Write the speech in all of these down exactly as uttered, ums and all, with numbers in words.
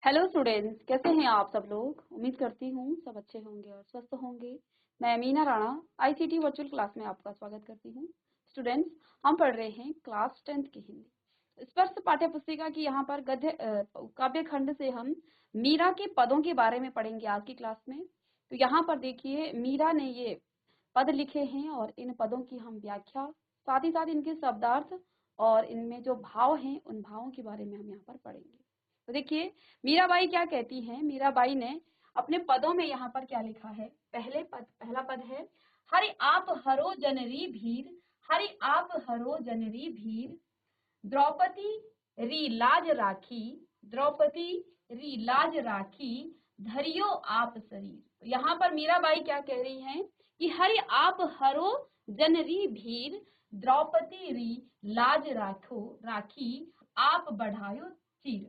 Hello students, कैसे हैं आप सब लोग। उम्मीद करती हूँ सब अच्छे होंगे और स्वस्थ होंगे। मैं Meena Rana ICT virtual class में आपका स्वागत करती हूँ। स्टूडेंट्स, हम पढ़ रहे हैं क्लास टेंथ की हिंदी स्पर्श पाठ्य पुस्तिका की यहाँ पर गद्य अ, काव्य खंड से हम मीरा के पदों के बारे में पढ़ेंगे आज की क्लास में। तो यहाँ पर देखिए, मीरा ने ये पद लिखे हैं और इन पदों की हम व्याख्या, साथ ही साथ इनके शब्दार्थ और इनमें जो भाव हैं उन भावों के बारे में हम यहाँ पर पढ़ेंगे। तो देखिए, मीराबाई क्या कहती हैं। मीराबाई ने अपने पदों में यहाँ पर क्या लिखा है। पहले पद पहला पद है, हरि आप हरो जनरी भीर, हरि आप हरो जनरी भीर, द्रौपदी री लाज राखी, द्रौपदी री लाज राखी, धरियो आप शरीर। तो यहाँ पर मीराबाई क्या कह रही हैं कि हरि आप हरो जनरी भीर, द्रौपदी री लाज राखो राखी, आप बढ़ायो चीर।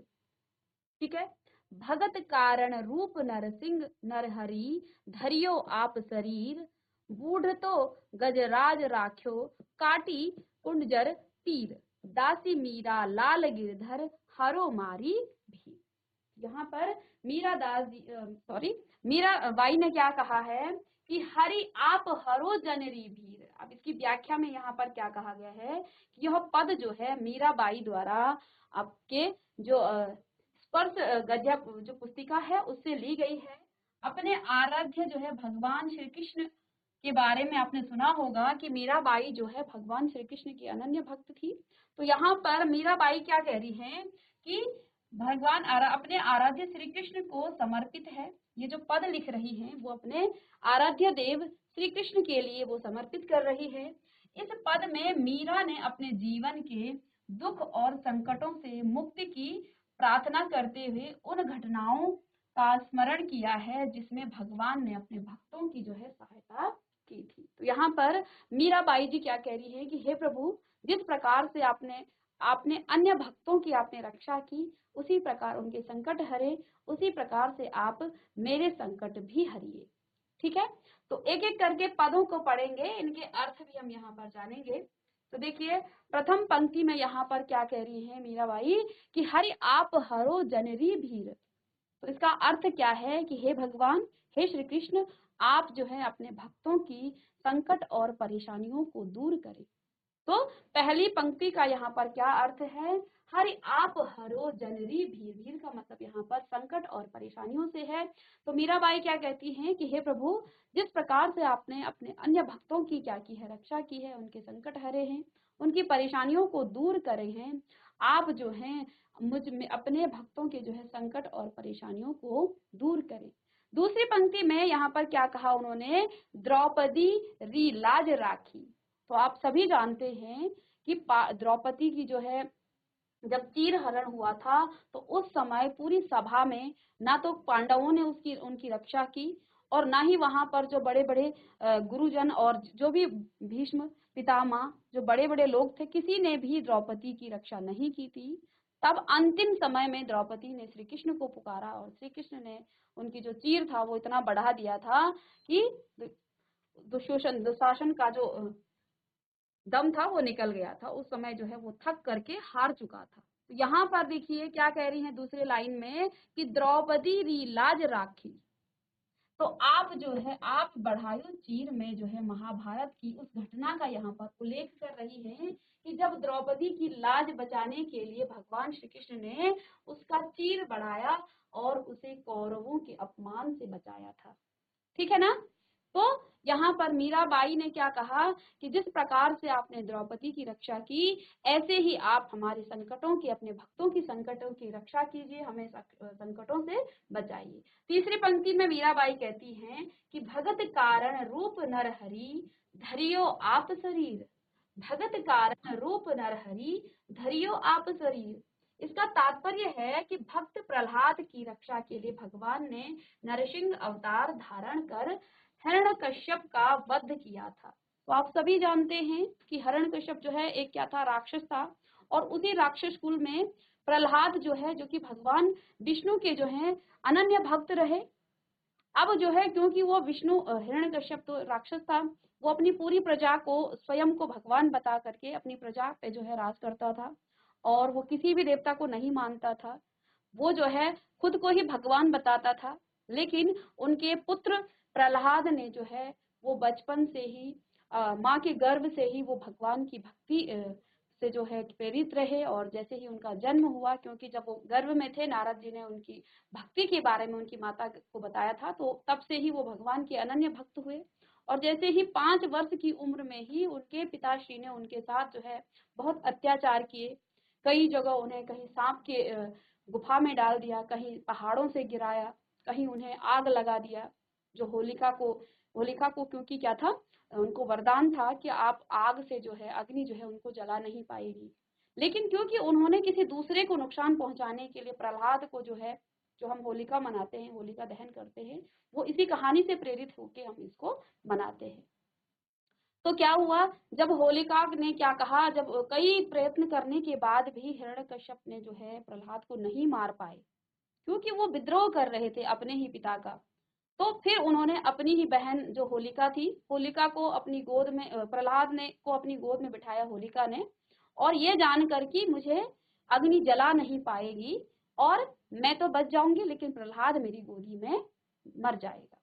ठीक है। भगत कारण रूप नरसिंह नरहरि, धरियो आप शरीर, बूढ़ तो गजराज राख्यो, काटी कुंडजर तीर, दासी मीरा लाल गिरधर, हरो मारी भी। यहाँ पर मीरा दास सॉरी मीरा बाई ने क्या कहा है कि हरि आप हरो जनरी भीर। अब इसकी व्याख्या में यहाँ पर क्या कहा गया है कि यह पद जो है मीरा बाई द्वारा आपके जो स्पर्श गद्य जो पुस्तिका है उससे ली गई है। अपने आराध्य जो है भगवान श्री कृष्ण के बारे में आपने सुना होगा कि मीराबाई जो है भगवान श्री कृष्ण की अनन्य भक्त थी। तो यहाँ पर मीराबाई क्या कह रही हैं कि भगवान आरा, अपने आराध्य श्री कृष्ण को समर्पित है। ये जो पद लिख रही हैं वो अपने आराध्य देव श्री कृष्ण के लिए वो समर्पित कर रही है। इस पद में मीरा ने अपने जीवन के दुख और संकटों से मुक्ति की प्रार्थना करते हुए उन घटनाओं का स्मरण किया है जिसमें भगवान ने अपने भक्तों की जो है सहायता की थी। तो यहाँ पर मीराबाई जी क्या कह रही है कि हे प्रभु, जिस प्रकार से आपने आपने अन्य भक्तों की आपने रक्षा की, उसी प्रकार उनके संकट हरे, उसी प्रकार से आप मेरे संकट भी हरिए। ठीक है। तो एक एक करके पदों को पढ़ेंगे, इनके अर्थ भी हम यहाँ पर जानेंगे। तो देखिए, प्रथम पंक्ति में यहाँ पर क्या कह रही है मीराबाई कि हरि आप हरो जनरी भीर। तो इसका अर्थ क्या है कि हे भगवान, हे श्री कृष्ण, आप जो है अपने भक्तों की संकट और परेशानियों को दूर करें। तो पहली पंक्ति का यहाँ पर क्या अर्थ है, हरि आप हरो जनरी भीर। भीर का मतलब यहाँ पर संकट और परेशानियों से है। तो मीराबाई क्या कहती हैं कि हे प्रभु, जिस प्रकार से आपने अपने अन्य भक्तों की क्या की है, रक्षा की है, उनके संकट हरे हैं, उनकी परेशानियों को दूर करे हैं, आप जो हैं मुझ में अपने भक्तों के जो है संकट और परेशानियों को दूर करें। दूसरी पंक्ति में यहाँ पर क्या कहा उन्होंने, द्रौपदी री लाज राखी। तो आप सभी जानते हैं कि द्रौपदी की जो है जब चीर हरण हुआ था तो उस समय पूरी सभा में ना तो पांडवों ने उसकी उनकी रक्षा की और ना ही वहां पर जो बड़े बड़े गुरुजन और जो भी भीष्म पितामह जो बड़े बड़े लोग थे, किसी ने भी द्रौपदी की रक्षा नहीं की थी। तब अंतिम समय में द्रौपदी ने श्री कृष्ण को पुकारा और श्री कृष्ण ने उनकी जो चीर था वो इतना बढ़ा दिया था कि दुशासन दुशासन का जो दम था वो निकल गया था। उस समय जो है वो थक करके हार चुका था। तो यहाँ पर देखिए क्या कह रही हैं दूसरे लाइन में कि द्रौपदी री लाज राखी। तो आप जो है आप बढ़ायो चीर में जो है महाभारत की उस घटना का यहाँ पर उल्लेख कर रही है कि जब द्रौपदी की लाज बचाने के लिए भगवान श्री कृष्ण ने उसका चीर बढ़ाया और उसे कौरवों के अपमान से बचाया था। ठीक है ना। तो यहाँ पर मीराबाई ने क्या कहा कि जिस प्रकार से आपने द्रौपदी की रक्षा की, ऐसे ही आप हमारे संकटों की, अपने भक्तों की संकटों की रक्षा कीजिए, हमें संकटों से बचाइए। तीसरी पंक्ति में मीराबाई कहती हैं कि भगत कारण रूप नरहरि, धरियो आप शरीर। भगत कारण रूप नरहरि, धरियो आप शरीर। इसका तात्पर्य है कि भक्त प्रहलाद की रक्षा के लिए भगवान ने नरसिंह अवतार धारण कर हिरण्यकश्यप का वध किया था। तो आप सभी जानते हैं कि हिरण्यकश्यप जो है एक क्या था, राक्षस था। और उसी राक्षस कुल में प्रहलाद जो है, जो कि भगवान विष्णु के जो है अनन्य भक्त रहे। अब जो है क्योंकि वो विष्णु, हिरण्यकश्यप तो राक्षस था, वो अपनी पूरी प्रजा को स्वयं को भगवान बता करके अपनी प्रजा पे जो है राज करता था और वो किसी भी देवता को नहीं मानता था। वो जो है खुद को ही भगवान बताता था, लेकिन उनके पुत्र प्रहलाद ने जो है वो बचपन से ही अ, माँ के गर्भ से ही वो भगवान की भक्ति अ, से जो है प्रेरित रहे। और जैसे ही उनका जन्म हुआ, क्योंकि जब वो गर्भ में थे नारद जी ने उनकी भक्ति के बारे में उनकी माता को बताया था, तो तब से ही वो भगवान के अनन्य भक्त हुए। और जैसे ही पांच वर्ष की उम्र में ही उनके पिताश्री ने उनके साथ जो है बहुत अत्याचार किए। कई जगह उन्हें कहीं सांप के अ, गुफा में डाल दिया, कहीं पहाड़ों से गिराया, कहीं उन्हें आग लगा दिया। जो होलिका को होलिका को क्योंकि क्या था, उनको वरदान था कि आप आग से जो है अग्नि जो है उनको जला नहीं पाएगी। लेकिन क्योंकि उन्होंने किसी दूसरे को नुकसान पहुंचाने के लिए प्रहलाद को जो है, जो हम होलिका मनाते हैं, होलिका दहन करते हैं, वो इसी कहानी से प्रेरित होकर हम इसको मनाते हैं। तो क्या हुआ, जब होलिका ने क्या कहा, जब कई प्रयत्न करने के बाद भी हिरण्यकश्यप ने जो है प्रहलाद को नहीं मार पाए, क्योंकि वो विद्रोह कर रहे थे अपने ही पिता का। तो फिर उन्होंने अपनी ही बहन जो होलिका थी, होलिका को अपनी गोद में, प्रहलाद ने को अपनी गोद में बिठाया होलिका ने, और ये जानकर कि मुझे अग्नि जला नहीं पाएगी और मैं तो बच जाऊंगी, लेकिन प्रहलाद मेरी गोदी में मर जाएगा।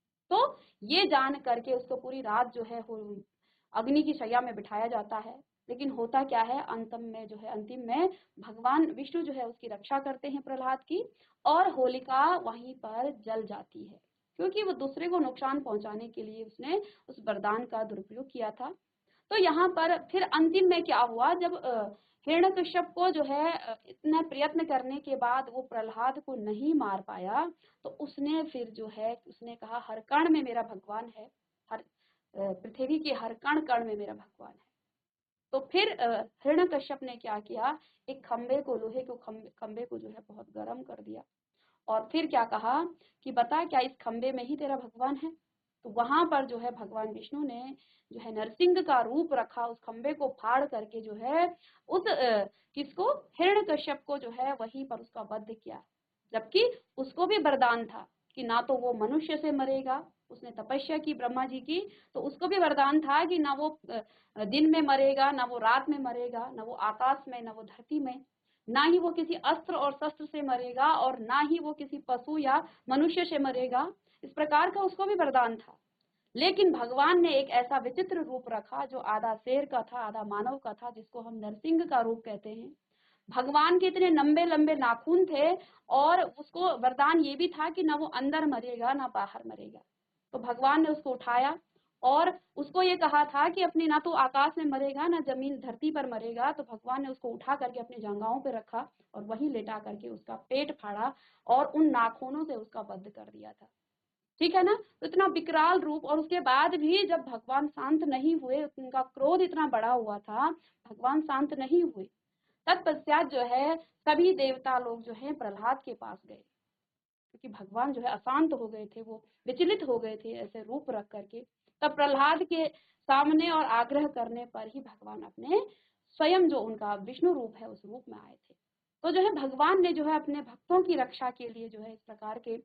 तो ये जान करके उसको पूरी रात जो है अग्नि की शैया में बिठाया जाता है। लेकिन होता क्या है, अंतम में जो है अंतिम में भगवान विष्णु जो है उसकी रक्षा करते हैं प्रहलाद की, और होलिका वहीं पर जल जाती है, क्योंकि वो दूसरे को नुकसान पहुंचाने के लिए उसने उस वरदान का दुरुपयोग किया था। तो यहाँ पर फिर अंतिम में क्या हुआ, जब हिरण्यकश्यप को जो है इतना प्रयत्न करने के बाद वो प्रहलाद को नहीं मार पाया, तो उसने फिर जो है उसने कहा हर कण में मेरा भगवान है, हर पृथ्वी के हर कण कण में मेरा भगवान है। तो फिर हिरण्यकश्यप ने क्या किया, एक खंबे को, लोहे को खंबे, खंबे को जो है बहुत गर्म कर दिया, और फिर क्या कहा कि बता क्या इस खंबे में ही तेरा भगवान है। तो वहां पर जो है भगवान विष्णु ने जो है नरसिंह का रूप रखा, उस खंबे को फाड़ करके जो है उस अ, किसको, हिरण्यकश्यप को जो है वहीं पर उसका वध किया। जबकि उसको भी वरदान था कि ना तो वो मनुष्य से मरेगा, उसने तपस्या की ब्रह्मा जी की, तो उसको भी वरदान था कि ना वो दिन में मरेगा, ना वो रात में मरेगा, ना वो आकाश में, ना वो धरती में, ना ही वो किसी अस्त्र और शस्त्र से मरेगा, और ना ही वो किसी पशु या मनुष्य से मरेगा। इस प्रकार का उसको भी वरदान था। लेकिन भगवान ने एक ऐसा विचित्र रूप रखा जो आधा शेर का था, आधा मानव का था, जिसको हम नरसिंह का रूप कहते हैं। भगवान के इतने लंबे लंबे नाखून थे, और उसको वरदान ये भी था कि ना वो अंदर मरेगा ना बाहर मरेगा। तो भगवान ने उसको उठाया, और उसको ये कहा था कि अपनी ना तो आकाश में मरेगा ना जमीन धरती पर मरेगा। तो भगवान ने उसको उठा करके अपने जांघाओं पे रखा और वहीं लेटा करके उसका पेट फाड़ा और उन नाखूनों से उसका वध कर दिया था। ठीक है ना, तो इतना विकराल रूप। और उसके बाद भी जब भगवान शांत नहीं हुए, उनका क्रोध इतना बढ़ा हुआ था, भगवान शांत नहीं हुए। तत्पश्चात जो है सभी देवता लोग जो है प्रहलाद के पास गए, क्योंकि भगवान जो है अशांत हो गए थे, वो विचलित हो गए थे ऐसे रूप रख करके। तब प्रहलाद के सामने और आग्रह करने पर ही भगवान अपने स्वयं जो उनका विष्णु रूप है उस रूप में आए थे। तो जो है भगवान ने जो है अपने भक्तों की रक्षा के लिए जो है इस प्रकार के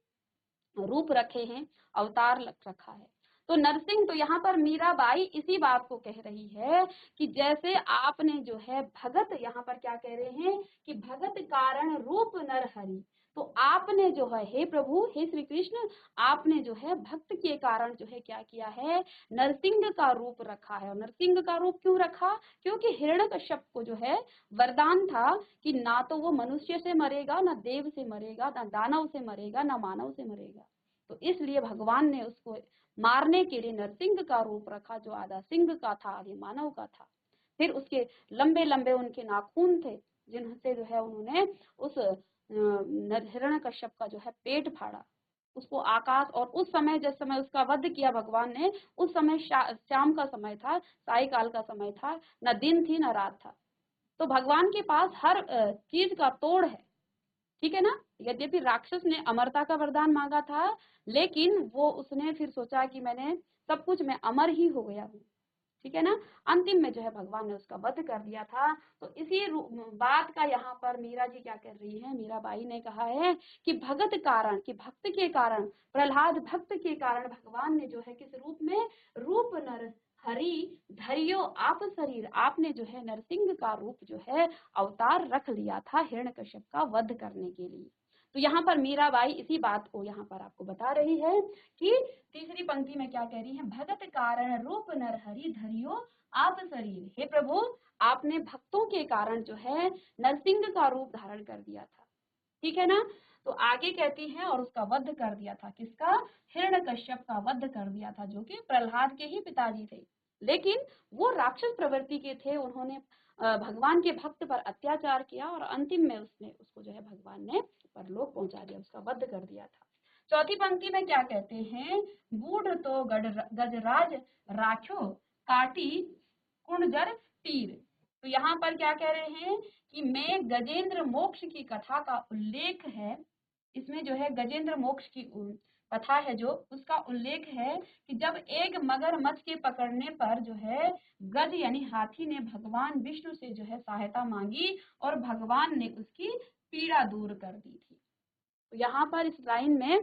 रूप रखे हैं, अवतार रखा है। तो नरसिंह, तो यहाँ पर मीराबाई इसी बात को कह रही है कि जैसे आपने जो है भगत, यहाँ पर क्या कह रहे हैं कि भगत कारण रूप नर हरि। तो आपने जो है, हे प्रभु, हे श्री कृष्ण, आपने जो है भक्त के कारण जो है क्या किया है, नरसिंह का रूप रखा है। और नरसिंह का रूप क्यों रखा, क्योंकि हिरण्यकश्यप को जो है वरदान था कि ना तो वो मनुष्य से मरेगा, ना देव से मरेगा, ना दानव से मरेगा, ना मानव से मरेगा। तो इसलिए भगवान ने उसको मारने के लिए नरसिंह का रूप रखा, जो आधा सिंह का था आधे मानव का था। फिर उसके लंबे लंबे उनके नाखून थे, जिनसे जो है उन्होंने उस हिरण्यकश्यप का जो है पेट फाड़ा, उसको आकाश। और उस समय जिस समय उसका वध किया भगवान ने, उस समय शाम का समय था, सायकाल का समय था, न दिन थी न रात था। तो भगवान के पास हर चीज का तोड़ है, ठीक है ना। यद्यपि राक्षस ने अमरता का वरदान मांगा था, लेकिन वो उसने फिर सोचा कि मैंने सब कुछ, मैं अमर ही हो गया हूँ, ठीक है ना। अंतिम में जो है भगवान ने उसका वध कर दिया था। तो इसी बात का यहाँ पर मीरा जी क्या कर रही है, मीराबाई ने कहा है कि भगत कारण, कि भक्त के कारण, प्रहलाद भक्त के कारण भगवान ने जो है किस रूप में, रूप नर हरि धरियो आप शरीर, आपने जो है नरसिंह का रूप जो है अवतार रख लिया था हिरण्यकश्यप का वध करने के लिए। तो यहाँ पर मीराबाई इसी बात को यहाँ पर आपको बता रही है कि तीसरी पंक्ति में क्या कह रही है, भगत कारण रूप नरहरि धरियो आप शरीर, हे प्रभु आपने भक्तों के कारण जो है नरसिंह का रूप धारण कर दिया था, ठीक है ना। तो आगे कहती है और उसका वध कर दिया था, किसका, हिरण्यकश्यप का वध कर दिया था, जो कि प्रहलाद के ही पिताजी थे। लेकिन वो राक्षस प्रवृत्ति के थे, उन्होंने भगवान के भक्त पर अत्याचार किया और अंतिम में उसने उसको जो है भगवान ने परलोक पहुंचा दिया, उसका वध कर दिया था। चौथी पंक्ति में क्या कहते हैं, बूढ़ तो गजराज राखो काटी कुंजर तीर। तो यहाँ पर क्या कह रहे हैं कि मैं गजेंद्र मोक्ष की कथा का उल्लेख है, इसमें जो है गजेंद्र मोक्ष की कथा है जो उसका उल्लेख है कि जब एक मगरमच्छ के पकड़ने पर जो है गज यानी हाथी ने भगवान विष्णु से जो है सहायता मांगी और भगवान ने उसकी पीड़ा दूर कर दी थी। तो यहाँ पर इस लाइन में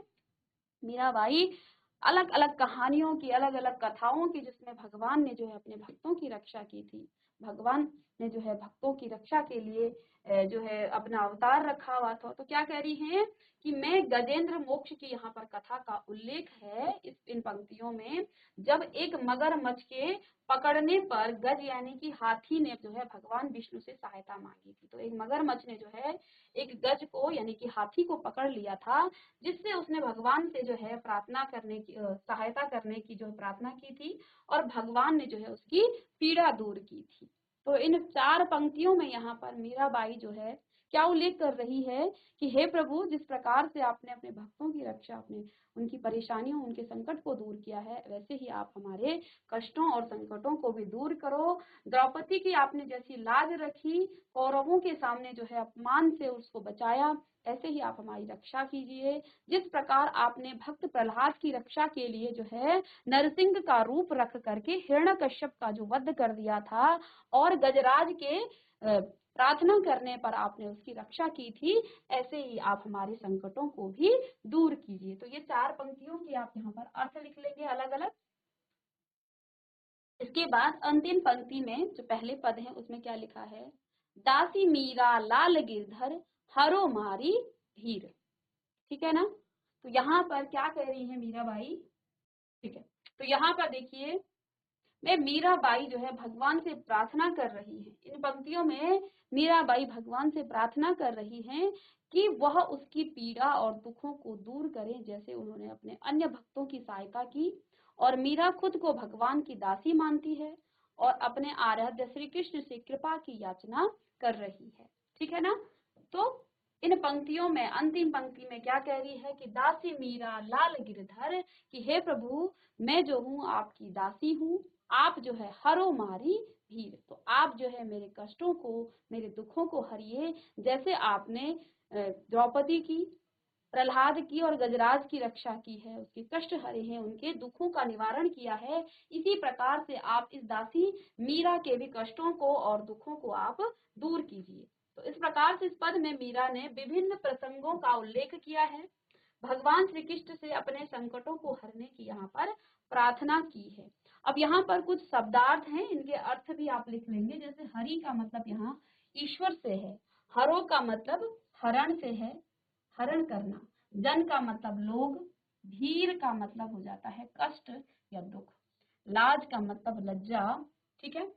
मीराबाई अलग अलग कहानियों की, अलग अलग कथाओं की, जिसमें भगवान ने जो है अपने भक्तों की रक्षा की थी, भगवान ने जो है भक्तों की रक्षा के लिए जो है अपना अवतार रखा हुआ था। तो क्या कह रही हैं कि मैं गजेंद्र मोक्ष की यहाँ पर कथा का उल्लेख है इस इन पंक्तियों में, जब एक मगरमच्छ के पकड़ने पर गज यानी कि हाथी ने जो है भगवान विष्णु से सहायता मांगी थी। तो एक मगरमच्छ ने जो है एक गज को यानी कि हाथी को पकड़ लिया था, जिससे उसने भगवान से जो है प्रार्थना करने की, सहायता करने की जो प्रार्थना की थी और भगवान ने जो है उसकी पीड़ा दूर की थी। तो इन चार पंक्तियों में यहाँ पर मीराबाई जो है क्या उल्लेख कर रही है कि हे प्रभु, जिस प्रकार से आपने अपने भक्तों की रक्षा, अपने उनकी परेशानियों, उनके संकट को दूर किया है, वैसे ही आप हमारे कष्टों और संकटों को भी दूर करो। द्रौपदी की आपने जैसी लाज रखी, कौरवों के सामने जो है अपमान से उसको बचाया, ऐसे ही आप हमारी रक्षा कीजिए। जिस प्रकार आपने भक्त प्रहलाद की रक्षा के लिए जो है नरसिंह का रूप रख करके हिरण्यकश्यप का जो वध कर दिया था और गजराज के प्रार्थना करने पर आपने उसकी रक्षा की थी, ऐसे ही आप हमारे संकटों को भी दूर कीजिए। तो ये चार पंक्तियों की आप यहाँ पर अर्थ लिख लेंगे अलग अलग। इसके बाद अंतिम पंक्ति में जो पहले पद है उसमें क्या लिखा है, दासी मीरा लाल गिरधर हरो मारी भीर, ठीक है ना। तो यहाँ पर क्या कह रही है मीराबाई, ठीक है। तो यहाँ पर देखिए मैं मीराबाई जो है भगवान से प्रार्थना कर रही है, इन पंक्तियों में मीराबाई भगवान से प्रार्थना कर रही हैं कि वह उसकी पीड़ा और दुखों को दूर करें, जैसे उन्होंने अपने अन्य भक्तों की सहायता की। और मीरा खुद को भगवान की दासी मानती है और अपने आराध्य श्री कृष्ण से कृपा की याचना कर रही है, ठीक है ना। तो इन पंक्तियों में अंतिम पंक्ति में क्या कह रही है कि दासी मीरा लाल गिरधर, कि हे प्रभु मैं जो हूँ आपकी दासी हूँ, आप जो है हरो मारी भीर, तो आप जो है मेरे कष्टों को, मेरे दुखों को हरिए, जैसे आपने द्रौपदी की, प्रहलाद की और गजराज की रक्षा की है, उसके कष्ट हरे हैं, उनके दुखों का निवारण किया है, इसी प्रकार से आप इस दासी मीरा के भी कष्टों को और दुखों को आप दूर कीजिए। तो इस प्रकार से इस पद में मीरा ने विभिन्न प्रसंगों का उल्लेख किया है, भगवान श्री कृष्ण से अपने संकटों को हरने की यहाँ पर प्रार्थना की है। अब यहाँ पर कुछ शब्दार्थ हैं, इनके अर्थ भी आप लिख लेंगे। जैसे हरि का मतलब यहाँ ईश्वर से है, हरो का मतलब हरण से है, हरण करना, जन का मतलब लोग, धीर का मतलब हो जाता है कष्ट या दुख, लाज का मतलब लज्जा, ठीक है।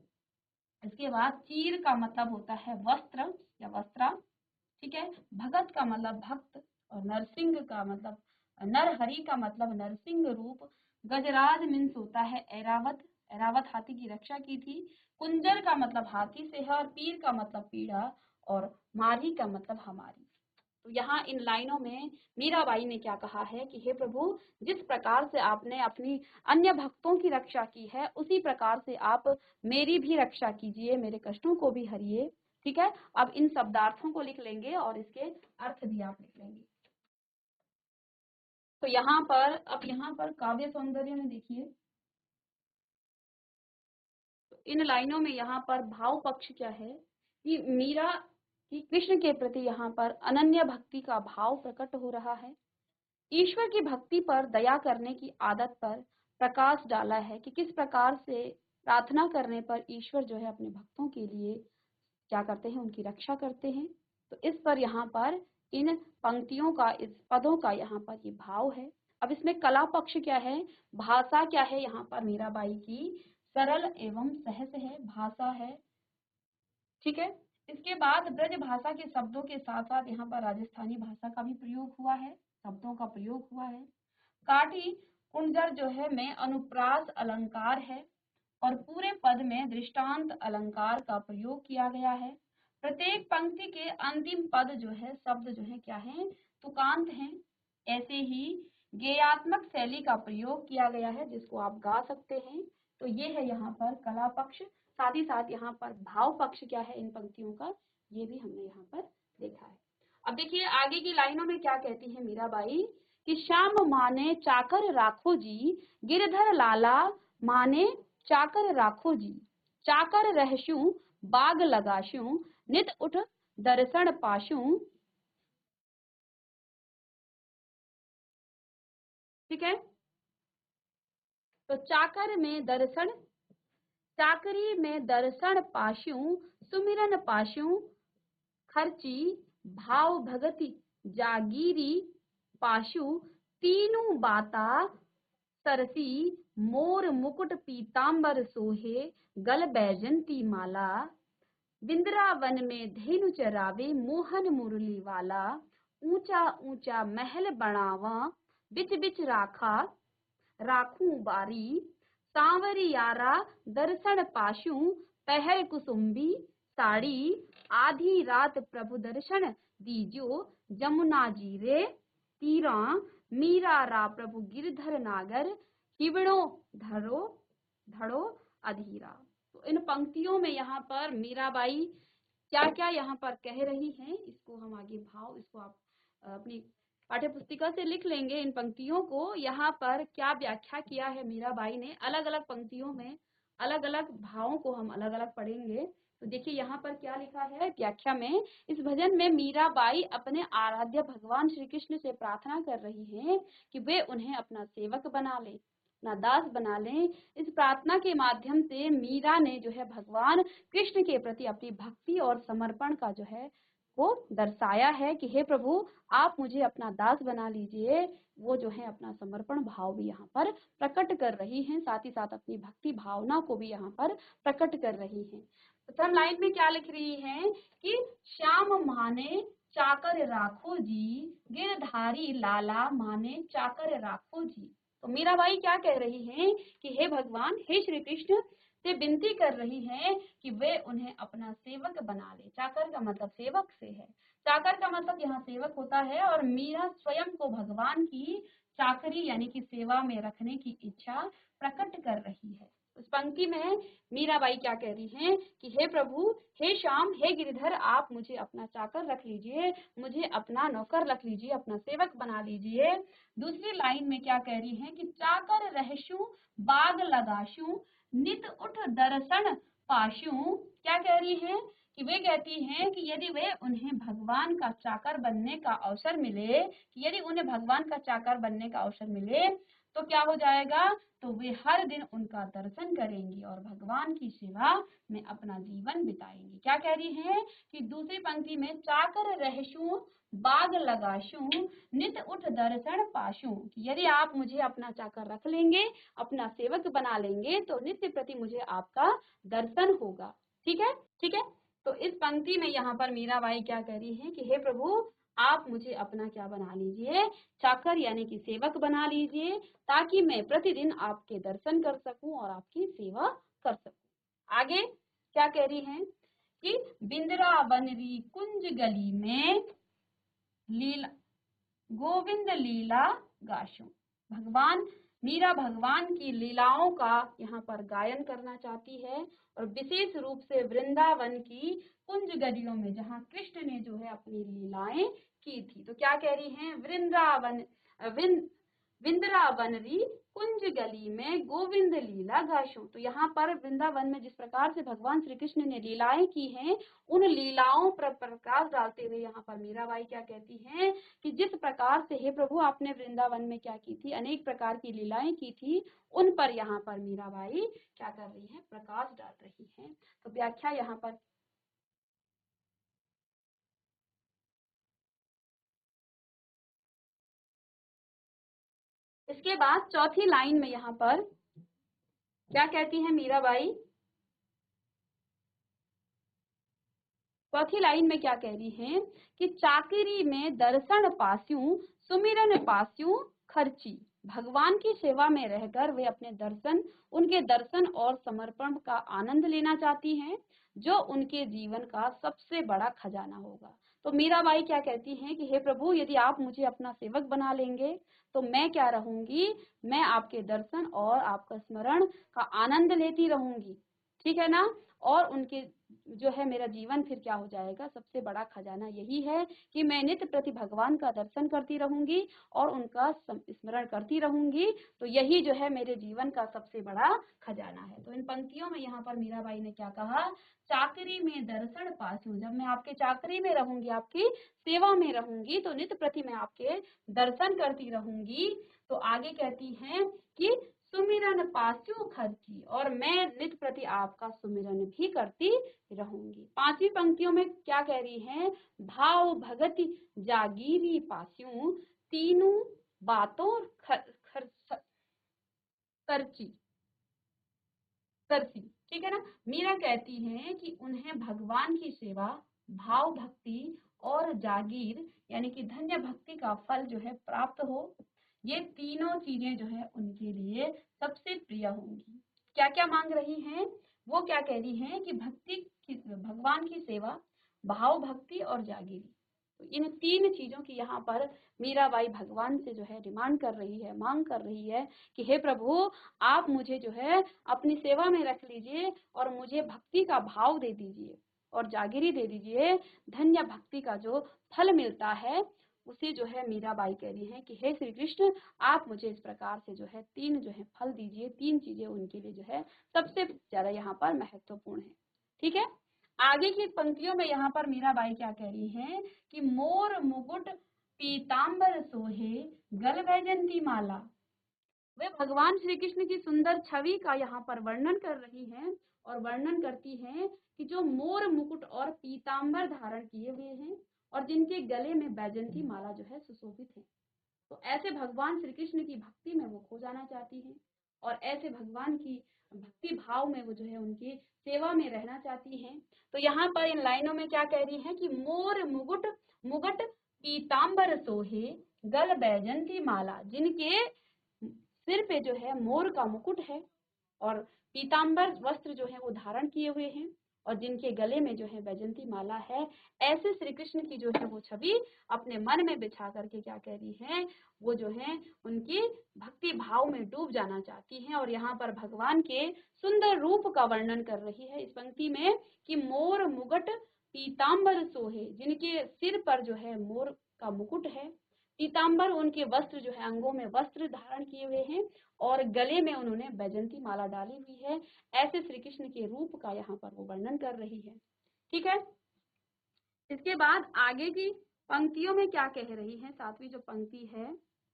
इसके बाद चीर का मतलब होता है वस्त्र या वस्त्रा, ठीक है। भगत का मतलब भक्त और नरसिंह का मतलब नरहरि का मतलब नरसिंह रूप। गजराज मीन्स होता है ऐरावत, ऐरावत हाथी की रक्षा की थी। कुंजर का मतलब हाथी से है और पीर का मतलब पीड़ा और मारी का मतलब हमारी। तो यहाँ इन लाइनों में मीराबाई ने क्या कहा है कि हे प्रभु, जिस प्रकार से आपने अपनी अन्य भक्तों की रक्षा की है, उसी प्रकार से आप मेरी भी रक्षा कीजिए, मेरे कष्टों को भी हरिए, ठीक है। अब इन शब्दार्थों को लिख लेंगे और इसके अर्थ भी आप लिख लेंगे। तो यहाँ पर अब यहाँ पर काव्य सौंदर्य में देखिए, तो इन लाइनों में यहाँ पर भाव पक्ष क्या है कि मीरा की कृष्ण के प्रति यहाँ पर अनन्य भक्ति का भाव प्रकट हो रहा है। ईश्वर की भक्ति पर दया करने की आदत पर प्रकाश डाला है कि किस प्रकार से प्रार्थना करने पर ईश्वर जो है अपने भक्तों के लिए क्या करते हैं, उनकी रक्षा करते हैं। तो इस पर यहाँ पर इन पंक्तियों का, इस पदों का यहाँ पर ये भाव है। अब इसमें कला पक्ष क्या है, भाषा क्या है, यहाँ पर मीराबाई की सरल एवं सहज है, भाषा है। ठीक है। इसके बाद ब्रज भाषा के शब्दों के साथ साथ यहाँ पर राजस्थानी भाषा का भी प्रयोग हुआ है, शब्दों का प्रयोग हुआ है। काठी कुंजर जो है में अनुप्रास अलंकार है और पूरे पद में दृष्टांत अलंकार का प्रयोग किया गया है। प्रत्येक पंक्ति के अंतिम पद जो है, शब्द जो है क्या है, तुकांत हैं। ऐसे ही गेयात्मक शैली का प्रयोग किया गया है जिसको आप गा सकते हैं। तो ये है यहाँ पर कला पक्ष। साथ ही साथ यहाँ पर भाव पक्ष क्या है इन पंक्तियों का, ये भी हमने यहाँ पर देखा है। अब देखिए आगे की लाइनों में क्या कहती है मीराबाई कि श्याम माने चाकर राखो जी, गिरधर लाला माने चाकर राखो जी, चाकर रहशु बाग लगाशु, नित उठ दर्शन पाशु। ठीक है। तो चाकर में दर्शन, चाकरी में दर्शन पाशु, सुमिरन पाशु, खर्ची भाव भगति जागीरी पाशु, तीनों बाता सरसी, मोर मुकुट पीतांबर सोहे, गल बैजंती माला, बिंद्रावन में धेनु चरावे, मोहन मुरली वाला, ऊंचा ऊंचा महल बनावा, बिच बिच राखा राखू बारी, सांवरियारा दर्शन पाशु, पहल कुसुम्बी साड़ी, आधी रात प्रभु दर्शन दीजो, जमुना जीरे तीरा, मीरा रा प्रभु गिरधर नागर, हिवड़ो धरो धड़ो अधीरा। तो इन पंक्तियों में यहाँ पर मीराबाई क्या क्या यहाँ पर कह रही हैं, इसको हम आगे भाव, इसको आप अपनी पाठ्य पुस्तिका से लिख लेंगे। इन पंक्तियों को यहाँ पर क्या व्याख्या किया है मीराबाई ने, अलग अलग पंक्तियों में अलग अलग भावों को हम अलग अलग पढ़ेंगे। तो देखिए यहाँ पर क्या लिखा है व्याख्या में, इस भजन में मीराबाई अपने आराध्य भगवान श्री कृष्ण से प्रार्थना कर रही हैं कि वे उन्हें अपना सेवक बना लें, अपना दास बना लें। इस प्रार्थना के माध्यम से मीरा ने जो है भगवान कृष्ण के प्रति अपनी भक्ति और समर्पण का जो है वो दर्शाया है कि हे प्रभु आप मुझे अपना दास बना लीजिए। वो जो है अपना समर्पण भाव भी यहाँ पर प्रकट कर रही हैं, साथ ही साथ अपनी भक्ति भावना को भी यहाँ पर प्रकट कर रही हैं। प्रथम लाइन में क्या लिख रही हैं कि श्याम माने चाकर राखो जी, गिरधारी लाला माने चाकर राखो जी। तो मीराबाई क्या कह रही हैं कि हे भगवान, हे श्री कृष्ण से विनती कर रही हैं कि वे उन्हें अपना सेवक बना ले। चाकर का मतलब सेवक से है, चाकर का मतलब यहाँ सेवक होता है, और मीरा स्वयं को भगवान की चाकरी यानी कि सेवा में रखने की इच्छा प्रकट कर रही है। उस पंक्ति में मीराबाई क्या कह रही हैं कि हे प्रभु, हे श्याम, हे गिरिधर, आप मुझे अपना चाकर रख लीजिए, मुझे अपना नौकर रख लीजिए, अपना सेवक बना लीजिए। दूसरी लाइन में क्या कह रही हैं कि चाकर रहशु बाग लगाशु, नित उठ दर्शन पाशु। क्या कह रही हैं कि वे कहती हैं कि यदि वे उन्हें भगवान का चाकर बनने का अवसर मिले, कि यदि उन्हें भगवान का चाकर बनने का अवसर मिले तो क्या हो जाएगा, तो वे हर दिन उनका दर्शन करेंगी और भगवान की सेवा में अपना जीवन बिताएंगी। क्या कह रही हैं कि दूसरी पंक्ति में चाकर रहशु बाग लगाशु, नित उठ दर्शन पाशु, कि यदि आप मुझे अपना चाकर रख लेंगे, अपना सेवक बना लेंगे, तो नित्य प्रति मुझे आपका दर्शन होगा। ठीक है, ठीक है। तो इस पंक्ति में यहाँ पर मीराबाई क्या कह रही है कि हे प्रभु, आप मुझे अपना क्या बना लीजिए, चाकर यानी कि सेवक बना लीजिए, ताकि मैं प्रतिदिन आपके दर्शन कर सकूं और आपकी सेवा कर सकूं। आगे क्या कह रही हैं कि बिंद्रावनरी कुंज गली में लीला गोविंद लीला गाशु। भगवान मीरा भगवान की लीलाओं का यहाँ पर गायन करना चाहती है, और विशेष रूप से वृंदावन की कुंज गलियों में जहाँ कृष्ण ने जो है अपनी लीलाएं की थी। तो क्या कह रही हैं, वृंदावन वृंदावन री कुंज गली में गोविंद लीला गाशो। तो यहाँ पर वृंदावन में जिस प्रकार से भगवान श्री कृष्ण ने लीलाएं की हैं, उन लीलाओं पर प्रकाश डालते हुए यहाँ पर मीराबाई क्या कहती हैं कि जिस प्रकार से हे प्रभु आपने वृंदावन में क्या की थी, अनेक प्रकार की लीलाएं की थी, उन पर यहाँ पर मीराबाई क्या कर रही है, प्रकाश डाल रही है। तो व्याख्या यहाँ पर इसके बाद चौथी लाइन में यहाँ पर क्या कहती है मीराबाई, चौथी लाइन में क्या कह रही है कि चाकरी में दर्शन पास्यूं सुमिरन पास्यूं खर्ची। भगवान की सेवा में रहकर वे अपने दर्शन, उनके दर्शन और समर्पण का आनंद लेना चाहती हैं, जो उनके जीवन का सबसे बड़ा खजाना होगा। तो मीराबाई क्या कहती हैं कि हे प्रभु, यदि आप मुझे अपना सेवक बना लेंगे तो मैं क्या रहूंगी, मैं आपके दर्शन और आपका स्मरण का आनंद लेती रहूंगी, ठीक है ना। और उनके जो है मेरा जीवन फिर क्या हो जाएगा, सबसे बड़ा खजाना यही है कि मैं नित्य प्रति भगवान का दर्शन करती रहूंगी और उनका स्मरण करती रहूंगी। तो यही जो है मेरे जीवन का सबसे बड़ा खजाना है। तो इन पंक्तियों में यहाँ पर मीराबाई ने क्या कहा, चाकरी में दर्शन पासूं, जब मैं आपके चाकरी में रहूंगी, आपकी सेवा में रहूंगी, तो नित्य प्रति मैं आपके दर्शन करती रहूंगी। तो आगे कहती हैं कि सुमिरन पास्यु खर्ची, और मैं नित्य प्रति आपका सुमिरन भी करती रहूंगी। पांचवी पंक्तियों में क्या कह रही है, भाव भगति जागीरी पास्यु तीनों बातों खर, खर, खर्ची करती, ठीक है ना। मीरा कहती है कि उन्हें भगवान की सेवा, भाव भक्ति और जागीर यानी कि धन्य भक्ति का फल जो है प्राप्त हो, ये तीनों चीजें जो है उनके लिए सबसे प्रिय होंगी। क्या क्या मांग रही हैं, वो क्या कह रही हैं कि भक्ति की, भगवान की सेवा, भाव भक्ति और जागीरी, तो इन तीन चीजों की यहाँ पर मीराबाई भगवान से जो है डिमांड कर रही है, मांग कर रही है कि हे प्रभु, आप मुझे जो है अपनी सेवा में रख लीजिए और मुझे भक्ति का भाव दे दीजिए और जागीरी दे दीजिए। धन्य भक्ति का जो फल मिलता है उसे जो है मीराबाई कह रही है कि हे श्री कृष्ण, आप मुझे इस प्रकार से जो है तीन जो है फल दीजिए। तीन चीजें उनके लिए जो है सबसे ज्यादा यहाँ पर महत्वपूर्ण है, ठीक है। आगे की पंक्तियों में यहाँ पर मीराबाई क्या कह रही है कि मोर मुकुट पीताम्बर सोहे गल वैजंती माला। वे भगवान श्री कृष्ण की सुंदर छवि का यहाँ पर वर्णन कर रही हैं और वर्णन करती हैं कि जो मोर मुकुट और पीताम्बर धारण किए हुए हैं और जिनके गले में बैजंती माला जो है सुशोभित है। तो ऐसे भगवान श्री कृष्ण की भक्ति में वो खो जाना चाहती हैं और ऐसे भगवान की भक्ति भाव में वो जो है उनकी सेवा में रहना चाहती हैं। तो यहाँ पर इन लाइनों में क्या कह रही है कि मोर मुकुट मुकुट पीताम्बर सोहे गल बैजंती माला, जिनके सिर पे जो है मोर का मुकुट है और पीताम्बर वस्त्र जो है वो धारण किए हुए हैं और जिनके गले में जो है बैजंती माला है, ऐसे श्री कृष्ण की जो है वो छवि अपने मन में बिछा करके क्या कह रही है, वो जो है उनकी भक्ति भाव में डूब जाना चाहती हैं। और यहाँ पर भगवान के सुंदर रूप का वर्णन कर रही है इस पंक्ति में कि मोर मुकुट पीताम्बर सोहे, जिनके सिर पर जो है मोर का मुकुट है, पीताम्बर उनके वस्त्र जो है अंगों में वस्त्र धारण किए हुए हैं और गले में उन्होंने बैजंती माला डाली हुई है। ऐसे श्री कृष्ण के रूप का यहाँ पर वो वर्णन कर रही है, ठीक है। इसके बाद आगे की पंक्तियों में क्या कह रही है, सातवीं जो पंक्ति है,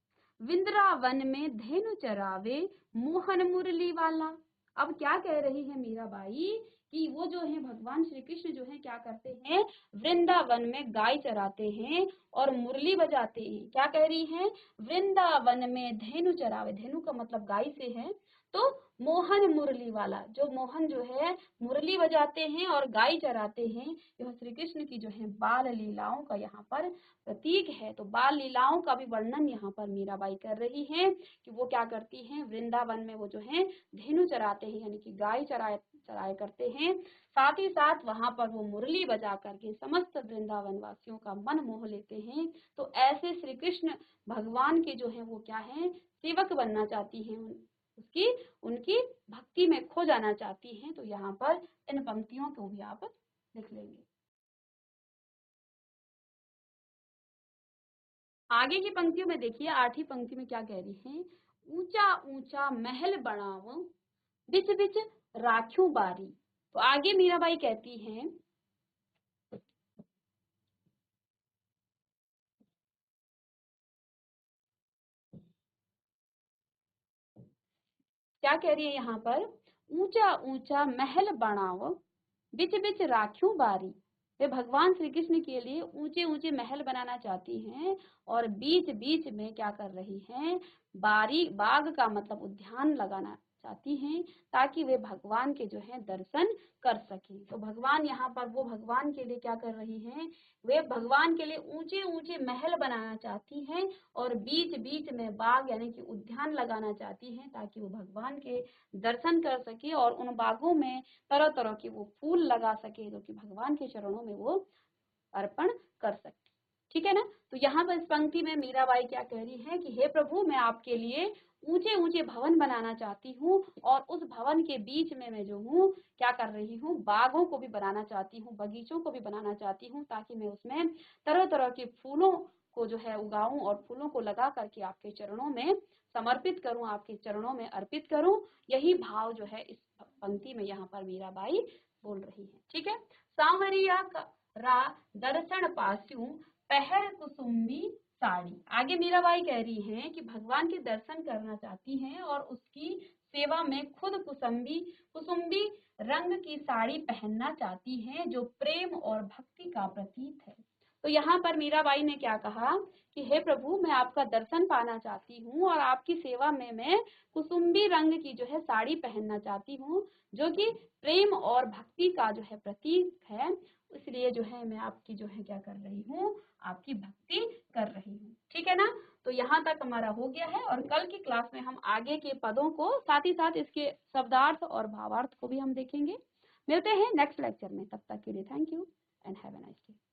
वृंदावन में धेनु चरावे मोहन मुरली वाला। अब क्या कह रही है मीराबाई कि वो जो है भगवान श्री कृष्ण जो है क्या करते हैं, वृंदावन में गाय चराते हैं और मुरली बजाते हैं। क्या कह रही है, वृंदावन में धेनु चरावे, धेनु का मतलब गाय से है, तो मोहन मुरली वाला, जो मोहन जो है मुरली बजाते हैं और गाय चराते हैं, यह श्री कृष्ण की जो है बाल लीलाओं का यहाँ पर प्रतीक है। तो बाल लीलाओं का भी वर्णन यहाँ पर मीराबाई कर रही है कि वो क्या करती हैं, वृंदावन में वो जो है धेनु चराते हैं यानी कि गाय चराए चराए करते हैं, साथ ही साथ वहां पर वो मुरली बजा करके समस्त वृंदावन वासियों का मन मोह लेते हैं। तो ऐसे श्री कृष्ण भगवान के जो है वो क्या है, सेवक बनना चाहती हैं, उसकी उनकी भक्ति में खो जाना चाहती हैं। तो यहाँ पर इन पंक्तियों को भी आप लिख लेंगे। आगे की पंक्तियों में देखिए, आठवीं पंक्ति में क्या कह रही है, ऊंचा ऊंचा महल बनाव बिच बिच राख्यूं बारी। तो आगे मीराबाई कहती हैं, क्या कह रही है यहाँ पर, ऊंचा ऊंचा महल बनाव बिच बिच राख्यूं बारी। वे भगवान श्री कृष्ण के लिए ऊंचे ऊंचे महल बनाना चाहती हैं और बीच बीच में क्या कर रही हैं, बारी, बाग का मतलब उद्यान लगाना चाहती हैं, ताकि वे भगवान के जो है दर्शन कर सकें। तो भगवान यहाँ पर वो भगवान के लिए क्या कर रही हैं, वे भगवान के लिए ऊंचे ऊंचे महल बनाना चाहती हैं और बीच बीच में बाग यानी कि उद्यान लगाना चाहती हैं, ताकि वो भगवान के दर्शन कर सके और उन बागों में तरह तरह के वो फूल लगा सके, जो कि भगवान के चरणों में वो अर्पण कर सके। ठीक है ना। तो यहाँ पर इस पंक्ति में मीराबाई क्या कह रही है कि हे प्रभु, मैं आपके लिए ऊंचे ऊंचे भवन बनाना चाहती हूँ और उस भवन के बीच में मैं जो हूँ क्या कर रही हूँ, बागों को भी बनाना चाहती हूँ, बगीचों को भी बनाना चाहती हूँ, ताकि मैं उसमें तरह तरह के फूलों को जो है उगाऊं और फूलों को लगा करके आपके चरणों में समर्पित करूं, आपके चरणों में अर्पित करूं। यही भाव जो है इस पंक्ति में यहाँ पर मीराबाई बोल रही है। ठीक है। सांवरिया रा दर्शन पास्यूं पहर कुसुम्बी साड़ी। आगे मीराबाई कह रही हैं कि भगवान के दर्शन करना चाहती हैं और उसकी सेवा में खुद कुसुम्बी कुसुम्बी रंग की साड़ी पहनना चाहती हैं, जो प्रेम और भक्ति का प्रतीक है। तो यहाँ पर मीराबाई ने क्या कहा कि हे प्रभु, मैं आपका दर्शन पाना चाहती हूँ और आपकी सेवा में मैं कुसुम्बी रंग की जो है साड़ी पहनना चाहती हूँ, जो कि प्रेम और भक्ति का जो है प्रतीक है। इसलिए जो है मैं आपकी जो है क्या कर रही हूँ, आपकी भक्ति कर रही हूँ। ठीक है ना। तो यहाँ तक हमारा हो गया है और कल की क्लास में हम आगे के पदों को, साथ ही साथ इसके शब्दार्थ और भावार्थ को भी हम देखेंगे। मिलते हैं नेक्स्ट लेक्चर में। तब तक के लिए thank you and have a nice day.